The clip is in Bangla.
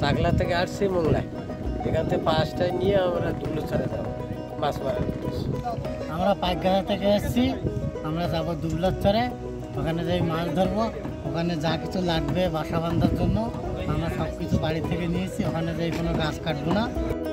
চাকলা থেকে আসছি মোংলায়, এখান থেকে 5টায় নিয়ে আমরা দুবলাচরে যাবো মাছ মারার উদ্দেশ্যে। আমরা পাইকগাছা থেকে এসেছি, আমরা যাব দুবলাচরে, ওখানে যাই মাছ ধরবো। ওখানে যা কিছু লাগবে বাসা বাঁধার জন্য আমরা সব কিছু বাড়ি থেকে নিয়েছি, ওখানে যাই কোনো গাছ কাটবো না।